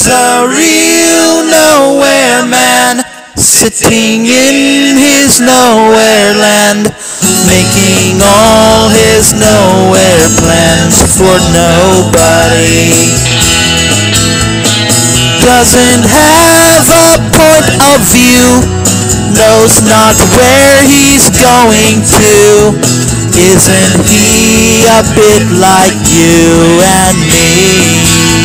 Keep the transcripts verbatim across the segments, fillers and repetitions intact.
He's a real nowhere man, sitting in his nowhere land, making all his nowhere plans for nobody. Doesn't have a point of view, knows not where he's going to. Isn't he a bit like you and me?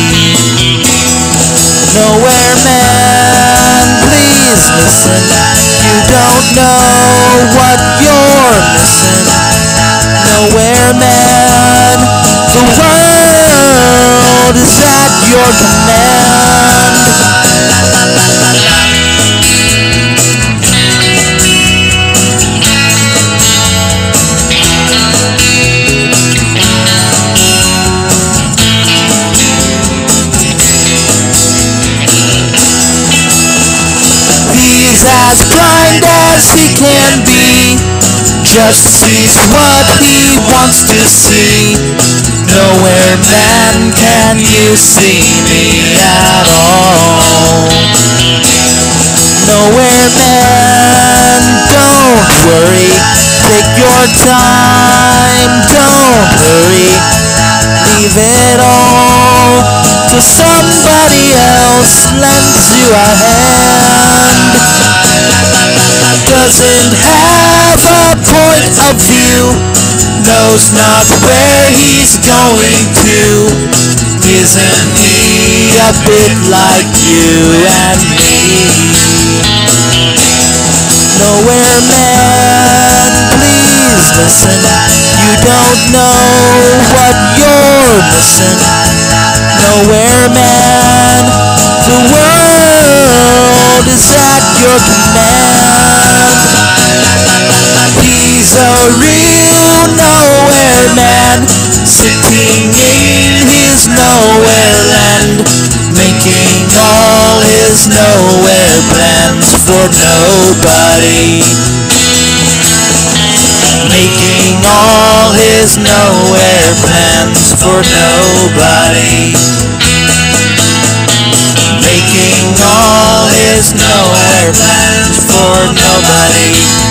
Nowhere man, please listen. You don't know what you're missing. Nowhere man, the world is at your command. He's as blind as he can be, just sees what he wants to see. Nowhere man, can you see me at all? Nowhere man, don't worry, take your time, don't hurry, leave it all till somebody else lends you a hand. Doesn't have a point of view, knows not where he's going to. Isn't he a bit like you and me? Nowhere man, please listen. You don't know what you're missing. Nowhere man, the world is at your command. He's a real nowhere man, sitting in his nowhere land, making all his nowhere plans for nobody. Making all his nowhere plans for nobody. Making all his nowhere plans for nobody.